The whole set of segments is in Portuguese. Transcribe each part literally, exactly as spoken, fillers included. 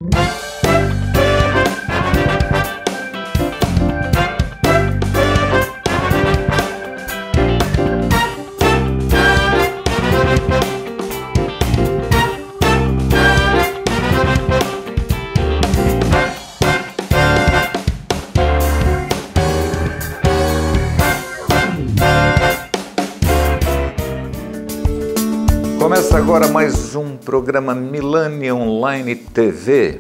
Começa agora mais um programa Milani Online T V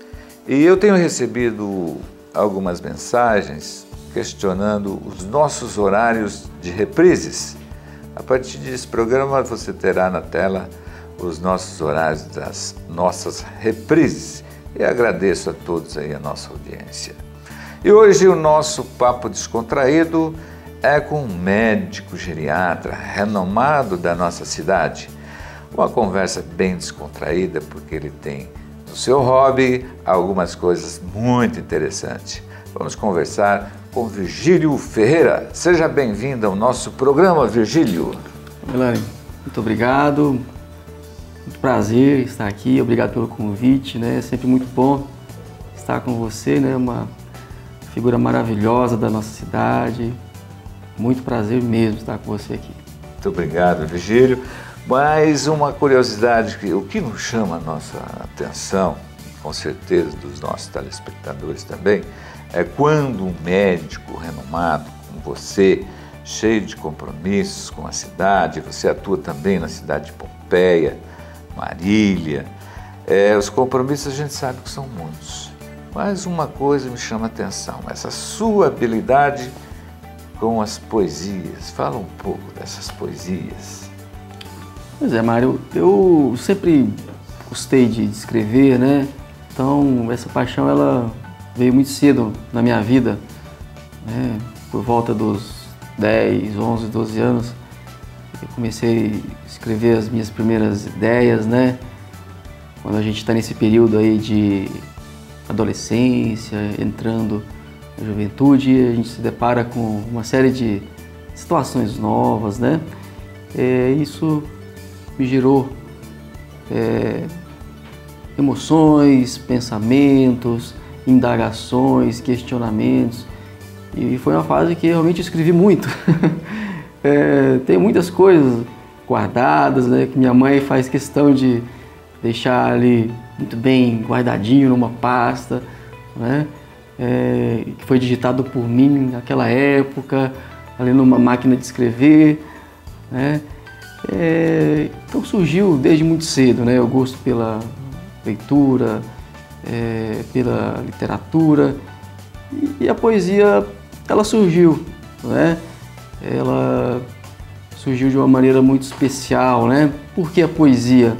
e eu tenho recebido algumas mensagens questionando os nossos horários de reprises. A partir desse programa você terá na tela os nossos horários das nossas reprises e agradeço a todos aí a nossa audiência. E hoje o nosso papo descontraído é com um médico geriatra renomado da nossa cidade. Uma conversa bem descontraída, porque ele tem no seu hobby algumas coisas muito interessantes. Vamos conversar com Virgílio Ferreira. Seja bem-vindo ao nosso programa, Virgílio. Milani, muito obrigado. Muito prazer estar aqui. Obrigado pelo convite, né? É sempre muito bom estar com você, né? Uma figura maravilhosa da nossa cidade. Muito prazer mesmo estar com você aqui. Muito obrigado, Virgílio. Mas uma curiosidade, que o que nos chama a nossa atenção, com certeza dos nossos telespectadores também, é quando um médico renomado como você, cheio de compromissos com a cidade, você atua também na cidade de Pompeia, Marília, é, os compromissos a gente sabe que são muitos, mas uma coisa me chama a atenção, essa sua habilidade com as poesias. Fala um pouco dessas poesias. Pois é, Mário, eu sempre gostei de escrever, né? Então, essa paixão, ela veio muito cedo na minha vida, né? Por volta dos dez, onze, doze anos, eu comecei a escrever as minhas primeiras ideias, né? Quando a gente está nesse período aí de adolescência, entrando na juventude, a gente se depara com uma série de situações novas, né? É, isso me gerou é, emoções, pensamentos, indagações, questionamentos, e foi uma fase que realmente eu escrevi muito. é, tem muitas coisas guardadas, né, que minha mãe faz questão de deixar ali muito bem guardadinho numa pasta, né, é, que foi digitado por mim naquela época, ali numa máquina de escrever, né. É, então surgiu desde muito cedo, né, o gosto pela leitura, é, pela literatura, e, e a poesia, ela surgiu, né, ela surgiu de uma maneira muito especial, né. Por que a poesia?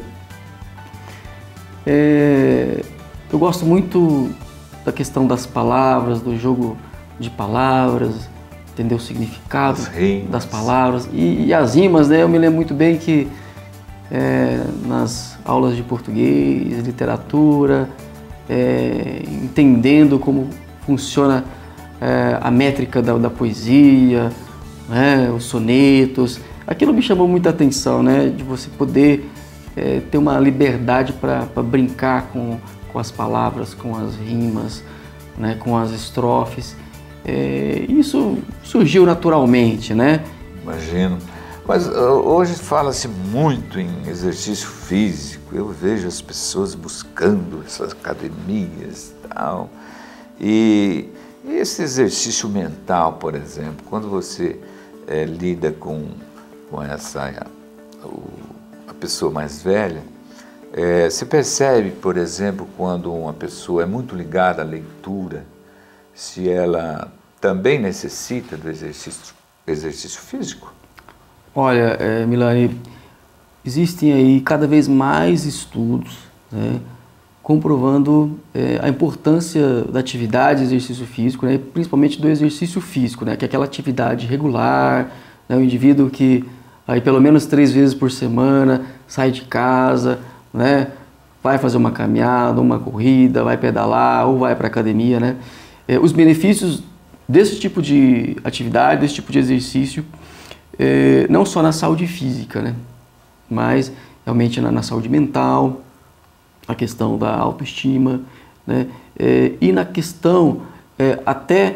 É, eu gosto muito da questão das palavras, do jogo de palavras, entender o significado das palavras e, e as rimas, né? Eu me lembro muito bem que é, nas aulas de português, literatura, é, entendendo como funciona é, a métrica da, da poesia, né? Os sonetos, aquilo me chamou muita atenção, né? De você poder é, ter uma liberdade para brincar com, com as palavras, com as rimas, né? Com as estrofes. É, isso surgiu naturalmente, né? Imagino. Mas uh, hoje fala-se muito em exercício físico. Eu vejo as pessoas buscando essas academias e tal. E, e esse exercício mental, por exemplo, quando você é, lida com, com essa, a, o, a pessoa mais velha, é, você percebe, por exemplo, quando uma pessoa é muito ligada à leitura, se ela também necessita do exercício, exercício físico? Olha, é, Milani, existem aí cada vez mais estudos, né, comprovando é, a importância da atividade de exercício físico, né, principalmente do exercício físico, né, que é aquela atividade regular, né, o indivíduo que aí pelo menos três vezes por semana sai de casa, né, vai fazer uma caminhada, uma corrida, vai pedalar ou vai para a academia, né? É, os benefícios desse tipo de atividade, desse tipo de exercício, é, não só na saúde física, né? Mas realmente na, na saúde mental, a questão da autoestima, né? É, e na questão é, até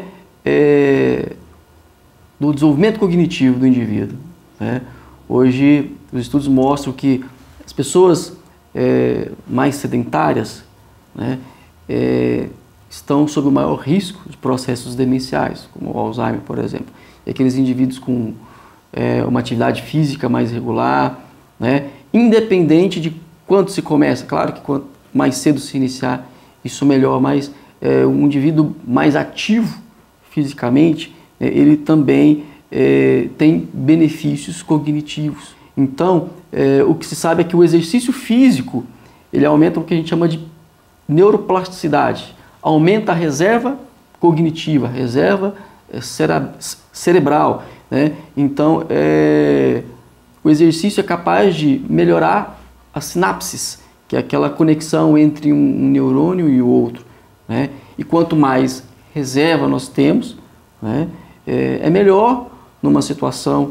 é, do desenvolvimento cognitivo do indivíduo, né? Hoje os estudos mostram que as pessoas é, mais sedentárias, né, é, estão sob o maior risco de processos demenciais, como o Alzheimer, por exemplo. E aqueles indivíduos com é, uma atividade física mais regular, né, independente de quanto se começa, claro que quanto mais cedo se iniciar, isso melhor, mas é, um indivíduo mais ativo fisicamente, é, ele também é, tem benefícios cognitivos. Então, é, o que se sabe é que o exercício físico, ele aumenta o que a gente chama de neuroplasticidade, aumenta a reserva cognitiva, reserva é, cere cerebral, né? Então, é, o exercício é capaz de melhorar as sinapses, que é aquela conexão entre um neurônio e o outro, né? E quanto mais reserva nós temos, né, é, é melhor numa situação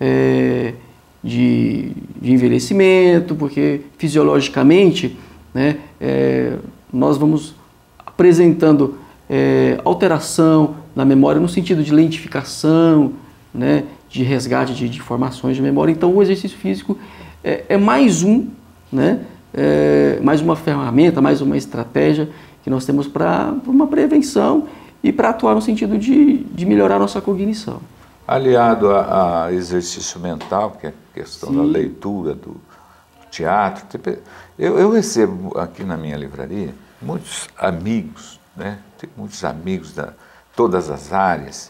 é, de, de envelhecimento, porque fisiologicamente, né, é, nós vamos apresentando é, alteração na memória no sentido de lentificação, né, de resgate de, de informações de memória. Então o exercício físico é, é mais um, né, é, mais uma ferramenta, mais uma estratégia que nós temos para uma prevenção e para atuar no sentido de, de melhorar a nossa cognição. Aliado a, a exercício mental, que é a questão Sim. da leitura, do, do teatro, eu, eu recebo aqui na minha livraria muitos amigos, né? Tenho muitos amigos da todas as áreas,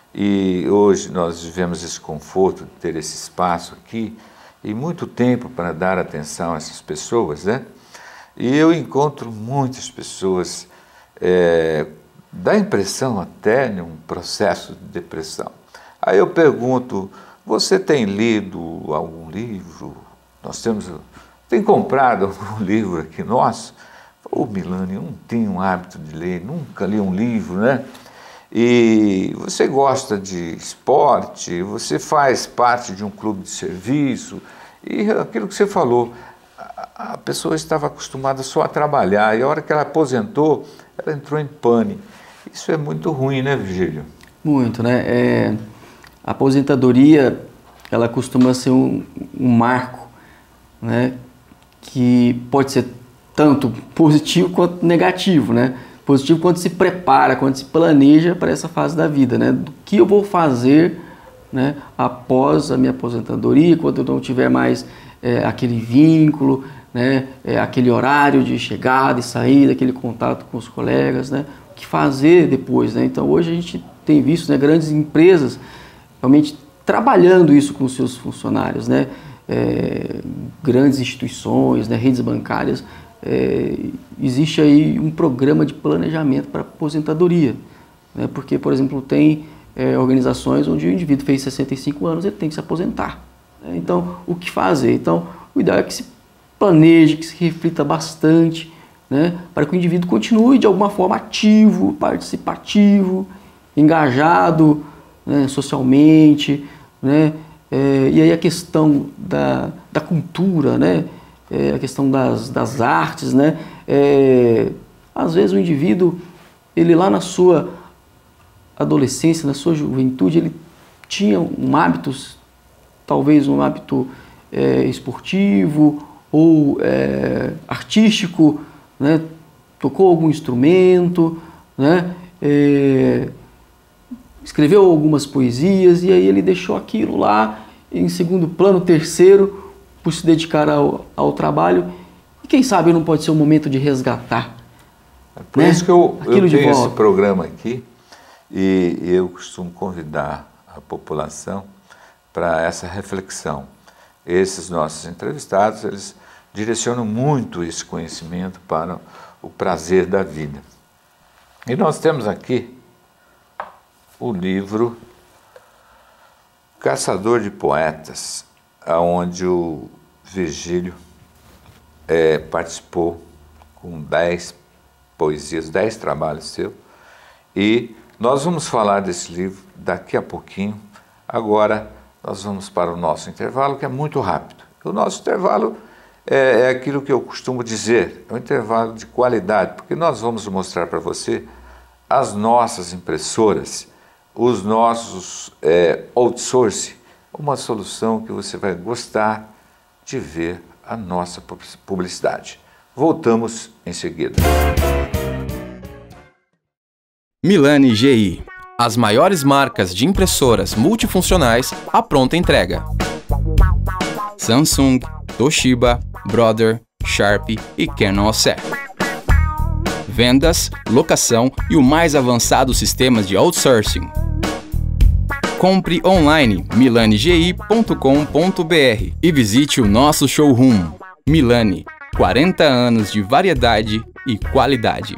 e hoje nós vivemos esse conforto de ter esse espaço aqui e muito tempo para dar atenção a essas pessoas, né? E eu encontro muitas pessoas, é, dá a impressão até de um processo de depressão. Aí eu pergunto, você tem lido algum livro? Nós temos, tem comprado algum livro aqui nosso? Ô, Milani, eu não tenho um hábito de ler, nunca li um livro, né? E você gosta de esporte, você faz parte de um clube de serviço, e aquilo que você falou, a pessoa estava acostumada só a trabalhar, e a hora que ela aposentou, ela entrou em pane. Isso é muito ruim, né, Virgílio? Muito, né? É, a aposentadoria, ela costuma ser um, um marco, né, que pode ser tanto positivo quanto negativo, né? Positivo quando se prepara, quando se planeja para essa fase da vida, né? Do que eu vou fazer, né, após a minha aposentadoria, quando eu não tiver mais é, aquele vínculo, né, é, aquele horário de chegada e saída, aquele contato com os colegas, né? O que fazer depois, né? Então hoje a gente tem visto, né, grandes empresas realmente trabalhando isso com os seus funcionários, né? É, grandes instituições, né, redes bancárias. É, existe aí um programa de planejamento para aposentadoria, né? Porque, por exemplo, tem é, organizações onde o indivíduo fez sessenta e cinco anos, ele tem que se aposentar, né? Então, o que fazer? Então, o ideal é que se planeje, que se reflita bastante, né, para que o indivíduo continue de alguma forma ativo, participativo, engajado, né, socialmente, né? É, e aí a questão da, da cultura, né? É, a questão das, das artes, né? É, às vezes o indivíduo, ele lá na sua adolescência, na sua juventude, ele tinha um hábito, talvez um hábito é, esportivo ou é, artístico, né? Tocou algum instrumento, né? É, escreveu algumas poesias, e aí ele deixou aquilo lá em segundo plano, terceiro, por se dedicar ao, ao trabalho, e quem sabe não pode ser um momento de resgatar. É por né? isso que eu, eu tenho esse volta. programa aqui, e eu costumo convidar a população para essa reflexão. Esses nossos entrevistados, eles direcionam muito esse conhecimento para o prazer da vida. E nós temos aqui o livro Caçador de Poetas, onde o Virgílio é, participou com dez poesias, dez trabalhos seus, e nós vamos falar desse livro daqui a pouquinho. Agora nós vamos para o nosso intervalo, que é muito rápido. O nosso intervalo é, é aquilo que eu costumo dizer, é um intervalo de qualidade, porque nós vamos mostrar para você as nossas impressoras, os nossos é, outsourcing, uma solução que você vai gostar de ver a nossa publicidade. Voltamos em seguida. Milani G I. As maiores marcas de impressoras multifuncionais à pronta entrega. Samsung, Toshiba, Brother, Sharp e Canon O C E. Vendas, locação e o mais avançado sistemas de outsourcing. Compre online milani g i ponto com ponto b r e visite o nosso showroom. Milani, quarenta anos de variedade e qualidade.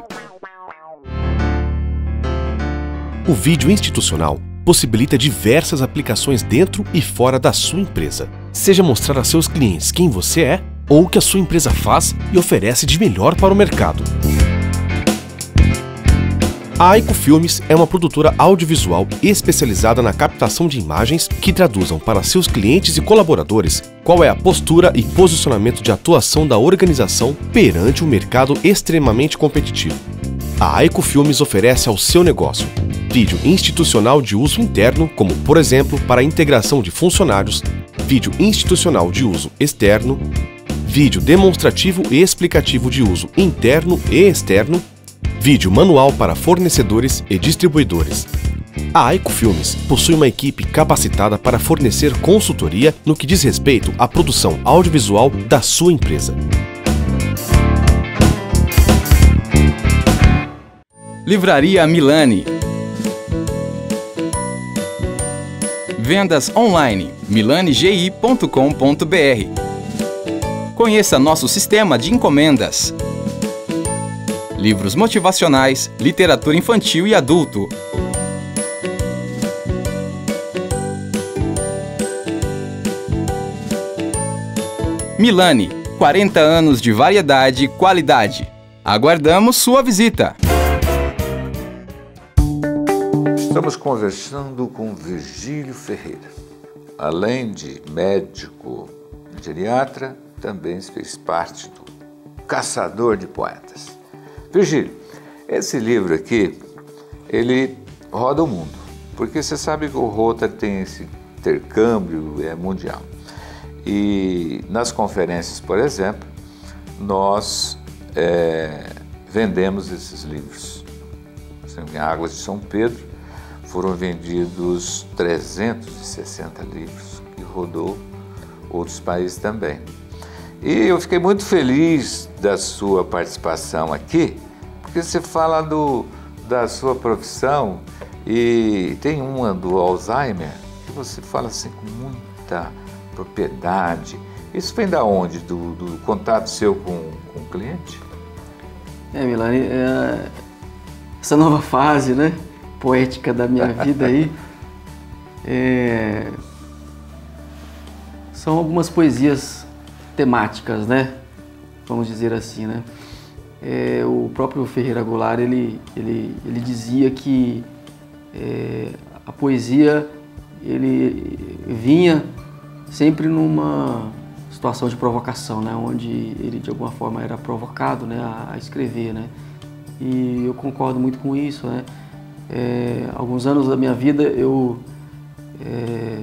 O vídeo institucional possibilita diversas aplicações dentro e fora da sua empresa. Seja mostrar a seus clientes quem você é ou o que a sua empresa faz e oferece de melhor para o mercado. A Aico Filmes é uma produtora audiovisual especializada na captação de imagens que traduzam para seus clientes e colaboradores qual é a postura e posicionamento de atuação da organização perante um mercado extremamente competitivo. A Aico Filmes oferece ao seu negócio vídeo institucional de uso interno, como, por exemplo, para a integração de funcionários, vídeo institucional de uso externo, vídeo demonstrativo e explicativo de uso interno e externo, vídeo manual para fornecedores e distribuidores. A Aico Filmes possui uma equipe capacitada para fornecer consultoria no que diz respeito à produção audiovisual da sua empresa. Livraria Milani. Vendas online milani g i ponto com ponto b r. Conheça nosso sistema de encomendas. Livros motivacionais, literatura infantil e adulto. Milani, quarenta anos de variedade e qualidade. Aguardamos sua visita! Estamos conversando com Virgílio Ferreira. Além de médico geriatra, também fez parte do Caçador de Poetas. Virgílio, esse livro aqui, ele roda o mundo, porque você sabe que o Rotary tem esse intercâmbio é mundial. E nas conferências, por exemplo, nós é, vendemos esses livros. Em Águas de São Pedro, foram vendidos trezentos e sessenta livros, que rodou outros países também. E eu fiquei muito feliz da sua participação aqui, porque você fala do, da sua profissão e tem uma do Alzheimer que você fala assim com muita propriedade. Isso vem da onde? Do, do contato seu com, com o cliente? É, Milani, é, essa nova fase, né, poética da minha vida aí, é, são algumas poesias temáticas, né, vamos dizer assim, né. É, o próprio Ferreira Goulart, ele, ele, ele dizia que é, a poesia, ele vinha sempre numa situação de provocação, né, onde ele de alguma forma era provocado, né, a, a escrever, né, e eu concordo muito com isso, né. É, alguns anos da minha vida eu é,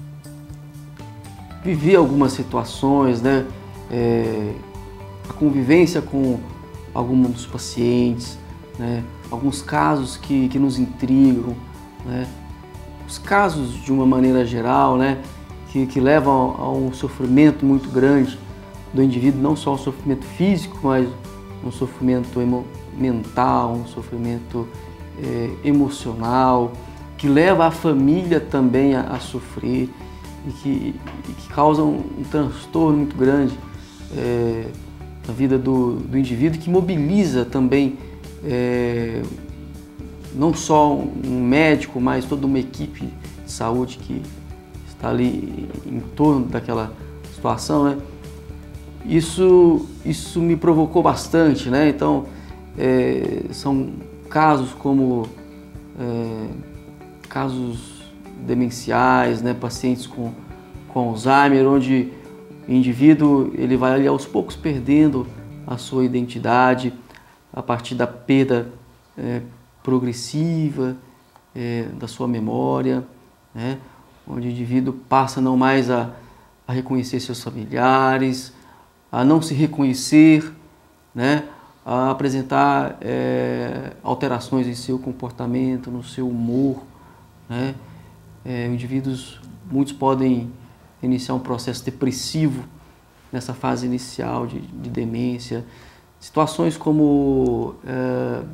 vivi algumas situações, né, é, a convivência com alguns dos pacientes, né, alguns casos que, que nos intrigam, né, os casos de uma maneira geral, né, que, que levam a um sofrimento muito grande do indivíduo, não só um sofrimento físico, mas um sofrimento mental, um sofrimento é, emocional, que leva a família também a, a sofrer e que, e que causa um, um transtorno muito grande é, na vida do, do indivíduo, que mobiliza também é, não só um médico, mas toda uma equipe de saúde que está ali em torno daquela situação, né? Isso, isso me provocou bastante, né? Então, é, são casos como é, casos demenciais, né? Pacientes com, com Alzheimer, onde o indivíduo ele vai ali aos poucos perdendo a sua identidade a partir da perda é, progressiva é, da sua memória, né? Onde o indivíduo passa não mais a, a reconhecer seus familiares, a não se reconhecer, né? A apresentar é, alterações em seu comportamento, no seu humor, né? É, indivíduos, muitos podem iniciar um processo depressivo nessa fase inicial de, de demência. Situações como é,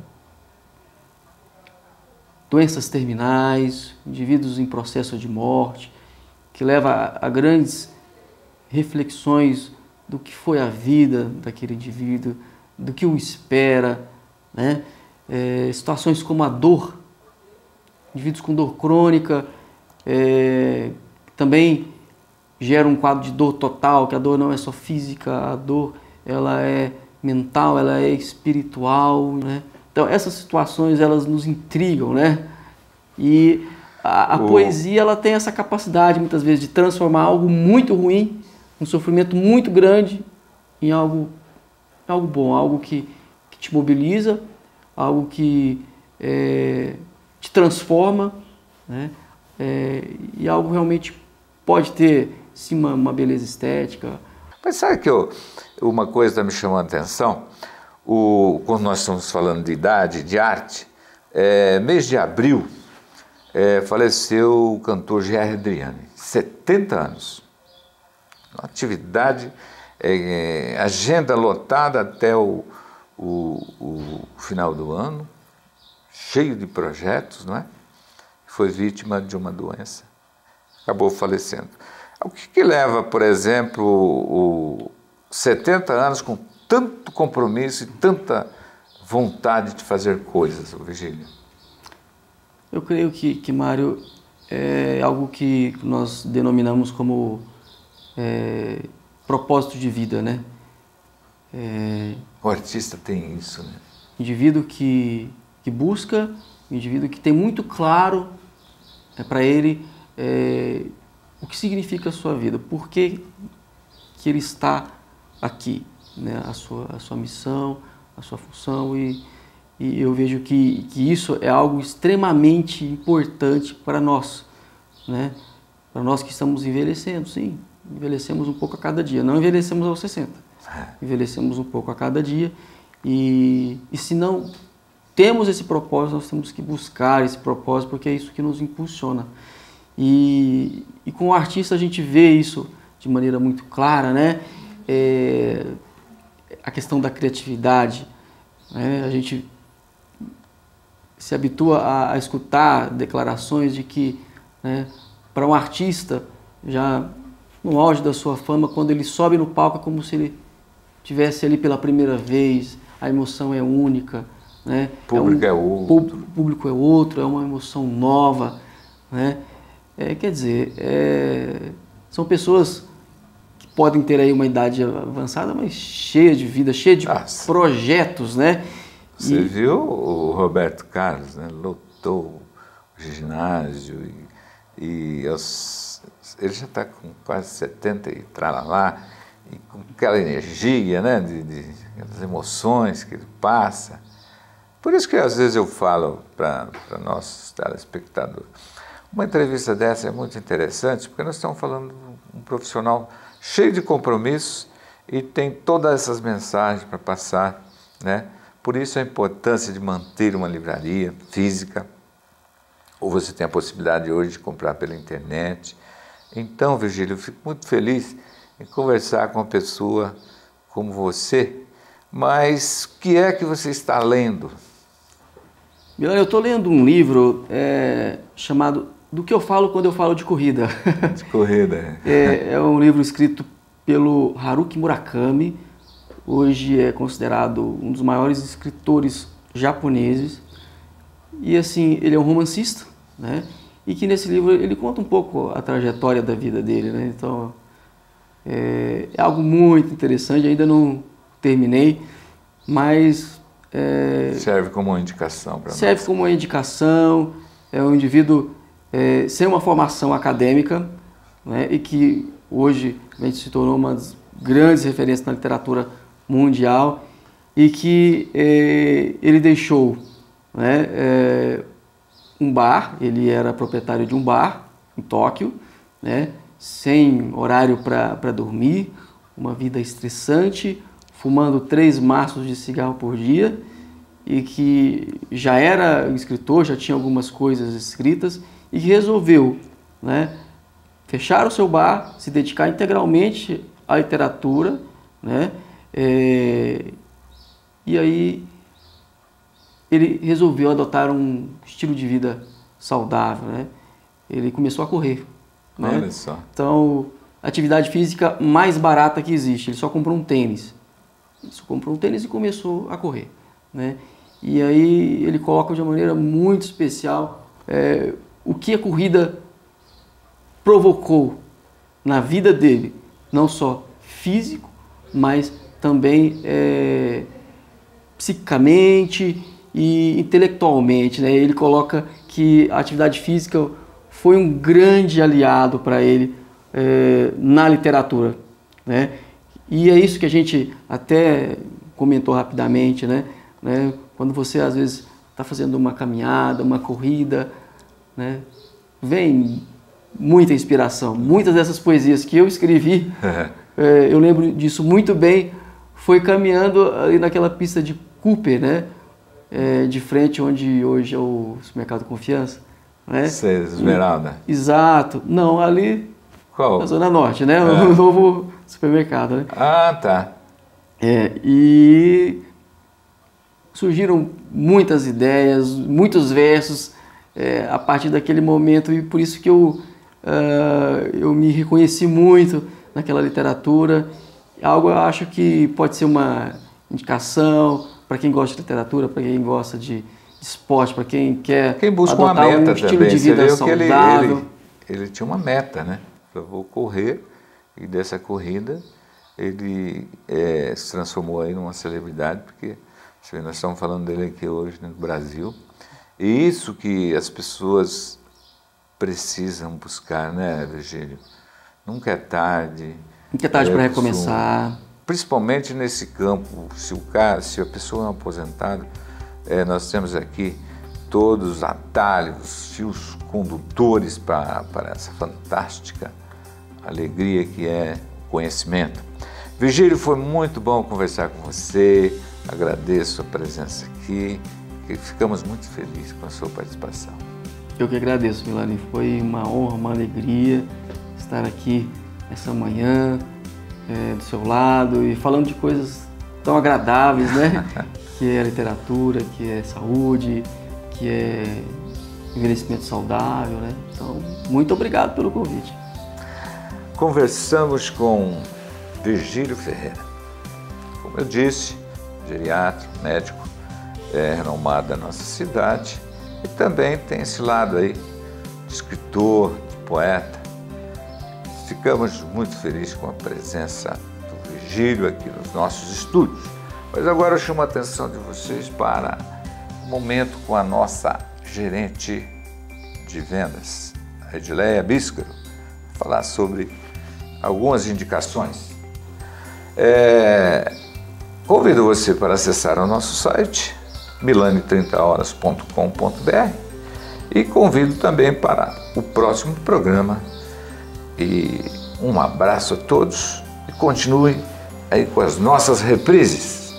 doenças terminais, indivíduos em processo de morte, que leva a, a grandes reflexões do que foi a vida daquele indivíduo, do que o espera, né? É, situações como a dor, indivíduos com dor crônica, é, também gera um quadro de dor total, que a dor não é só física, a dor ela é mental, ela é espiritual, né? Então essas situações elas nos intrigam, né? E a, a oh. poesia ela tem essa capacidade muitas vezes de transformar algo muito ruim, um sofrimento muito grande, em algo, algo bom, algo que, que te mobiliza, algo que é, te transforma, né? É, e algo realmente pode ter sim uma, uma beleza estética. Mas sabe que eu, uma coisa está me chamando a atenção? O, quando nós estamos falando de idade, de arte, é, mês de abril é, faleceu o cantor Gerry Adriani, setenta anos. Uma atividade, é, agenda lotada até o, o, o final do ano, cheio de projetos, não é? Foi vítima de uma doença, acabou falecendo. O que, que leva, por exemplo, o setenta anos com tanto compromisso e tanta vontade de fazer coisas, Virgílio? Eu creio que, que Mário, é algo que nós denominamos como é, propósito de vida, né? É, o artista tem isso, né? Indivíduo que, que busca, indivíduo que tem muito claro é, para ele é, o que significa a sua vida, por que, que ele está aqui, né? A sua, a sua missão, a sua função, e, e eu vejo que, que isso é algo extremamente importante para nós, né? Para nós que estamos envelhecendo, sim, envelhecemos um pouco a cada dia, não envelhecemos aos sessenta, envelhecemos um pouco a cada dia, e, e se não temos esse propósito, nós temos que buscar esse propósito, porque é isso que nos impulsiona. E, e com o artista a gente vê isso de maneira muito clara, né? É, a questão da criatividade, né? A gente se habitua a, a escutar declarações de que, né, para um artista, já no auge da sua fama, quando ele sobe no palco é como se ele estivesse ali pela primeira vez, a emoção é única, né? O público é, um, é outro. O público é outro, é uma emoção nova, né? É, quer dizer, é, são pessoas que podem ter aí uma idade avançada, mas cheia de vida, cheia de Nossa. projetos, né? Você e... viu o Roberto Carlos, né? Lotou o ginásio e, e os, ele já está com quase setenta e tralalá, e com aquela energia, né? De, de, das emoções que ele passa. Por isso que às vezes eu falo para nossos telespectadores, uma entrevista dessa é muito interessante, porque nós estamos falando de um profissional cheio de compromissos e tem todas essas mensagens para passar, né? Por isso a importância de manter uma livraria física, ou você tem a possibilidade hoje de comprar pela internet. Então, Virgílio, eu fico muito feliz em conversar com uma pessoa como você, mas o que é que você está lendo? Eu estou lendo um livro é, chamado Do que eu falo quando eu falo de corrida. De corrida. É, é um livro escrito pelo Haruki Murakami, hoje é considerado um dos maiores escritores japoneses, e assim, ele é um romancista, né? E que nesse livro ele conta um pouco a trajetória da vida dele, né? Então, é, é algo muito interessante, ainda não terminei, mas... É, serve como uma indicação para nós. Serve como uma indicação, é um indivíduo é, sem uma formação acadêmica, né? E que hoje a gente se tornou uma das grandes referências na literatura mundial, e que eh, ele deixou, né, eh, um bar. Ele era proprietário de um bar em Tóquio, né, sem horário para dormir, uma vida estressante, fumando três maços de cigarro por dia, e que já era escritor, já tinha algumas coisas escritas, e que resolveu, né, fechar o seu bar, se dedicar integralmente à literatura, né, é, e aí ele resolveu adotar um estilo de vida saudável, né? Ele começou a correr, né? Olha só. Então, a atividade física mais barata que existe. Ele só comprou um tênis. Ele só comprou um tênis e começou a correr, né? E aí ele coloca de uma maneira muito especial é, o que a corrida provocou na vida dele, não só físico, mas também é, psicicamente e intelectualmente, né? Ele coloca que a atividade física foi um grande aliado para ele é, na literatura, né? E é isso que a gente até comentou rapidamente, né? né? Quando você às vezes está fazendo uma caminhada, uma corrida, né? Vem muita inspiração. Muitas dessas poesias que eu escrevi, é, eu lembro disso muito bem, foi caminhando ali naquela pista de Cooper, né? É, de frente onde hoje é o supermercado Confiança, né? Sei, Esmeralda. Exato. Não, ali Qual? na Zona Norte, né? É. O novo supermercado, né? Ah, tá. É, e surgiram muitas ideias, muitos versos é, a partir daquele momento, e por isso que eu, uh, eu me reconheci muito naquela literatura. Algo eu acho que pode ser uma indicação para quem gosta de literatura, para quem gosta de, de esporte, para quem quer Quem busca uma adotar meta um estilo também. de Você vida viu que ele, saudável. ele, ele tinha uma meta, né? Eu vou correr, e dessa corrida ele é, se transformou aí numa celebridade, porque nós estamos falando dele aqui hoje no Brasil. E isso que as pessoas precisam buscar, né, Virgílio? Nunca é tarde. Nunca é tarde é, para recomeçar. Principalmente nesse campo, se, o cara, se a pessoa é um aposentado, é, nós temos aqui todos os atalhos, fios condutores para, para essa fantástica alegria que é conhecimento. Virgílio, foi muito bom conversar com você, agradeço a presença aqui, e ficamos muito felizes com a sua participação. Eu que agradeço, Milani, foi uma honra, uma alegria estar aqui essa manhã, é, do seu lado, e falando de coisas tão agradáveis, né? Que é a literatura, que é saúde, que é envelhecimento saudável, né? Então, muito obrigado pelo convite. Conversamos com Virgílio Ferreira. Como eu disse, geriatra, médico, é renomado da nossa cidade, e também tem esse lado aí de escritor, de poeta. Ficamos muito felizes com a presença do Virgílio aqui nos nossos estúdios. Mas agora eu chamo a atenção de vocês para um momento com a nossa gerente de vendas, a Edileia Bíscaro, falar sobre algumas indicações. É, convido você para acessar o nosso site, milani trinta horas ponto com ponto br, e convido também para o próximo programa. E um abraço a todos e continue aí com as nossas reprises.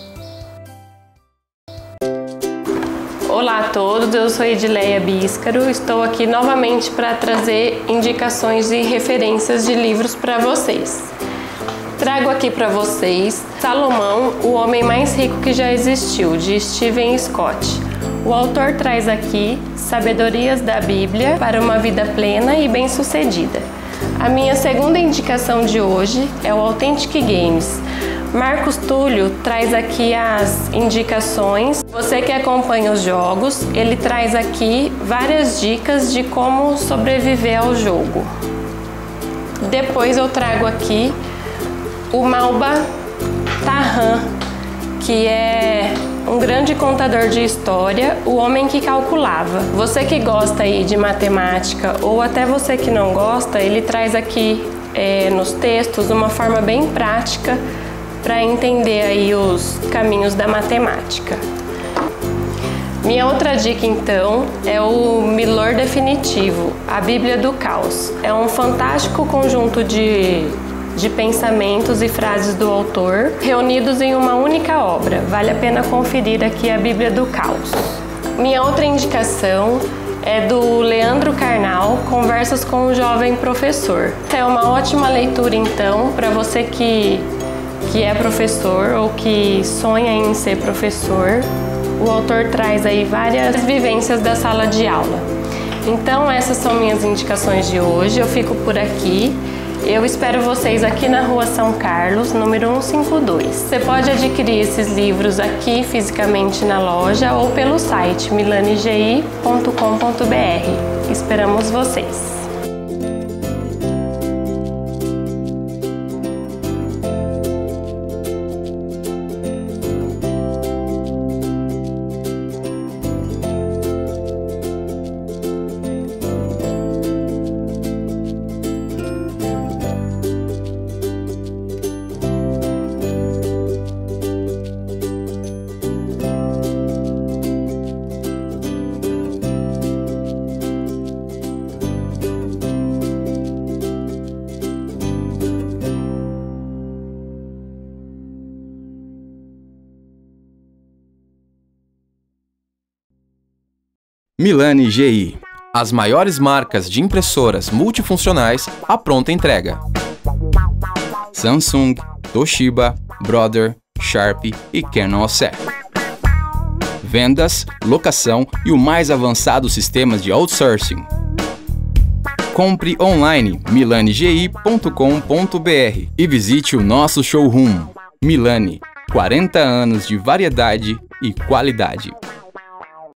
Olá a todos, eu sou Edileia Bíscaro, estou aqui novamente para trazer indicações e referências de livros para vocês. Trago aqui para vocês Salomão, o homem mais rico que já existiu, de Stephen Scott. O autor traz aqui sabedorias da Bíblia para uma vida plena e bem-sucedida. A minha segunda indicação de hoje é o Authentic Games. Marcos Túlio traz aqui as indicações. Você que acompanha os jogos, ele traz aqui várias dicas de como sobreviver ao jogo. Depois eu trago aqui o Malba Tahan, que é um grande contador de história, o homem que calculava. Você que gosta aí de matemática, ou até você que não gosta, ele traz aqui é, nos textos uma forma bem prática para entender aí os caminhos da matemática. Minha outra dica, então, é o Milor Definitivo, a Bíblia do Caos. É um fantástico conjunto de, de pensamentos e frases do autor, reunidos em uma única obra. Vale a pena conferir aqui a Bíblia do Caos. Minha outra indicação é do Leandro Carnal, Conversas com o Jovem Professor. É uma ótima leitura, então, para você que, que é professor ou que sonha em ser professor. O autor traz aí várias vivências da sala de aula. Então, essas são minhas indicações de hoje. Eu fico por aqui. Eu espero vocês aqui na Rua São Carlos, número cento e cinquenta e dois. Você pode adquirir esses livros aqui fisicamente na loja ou pelo site milani g i ponto com ponto b r. Esperamos vocês! Milani G I. As maiores marcas de impressoras multifuncionais à pronta entrega. Samsung, Toshiba, Brother, Sharp e Canon O S E. Vendas, locação e o mais avançado sistemas de outsourcing. Compre online milani g i ponto com ponto b r e visite o nosso showroom. Milani, quarenta anos de variedade e qualidade.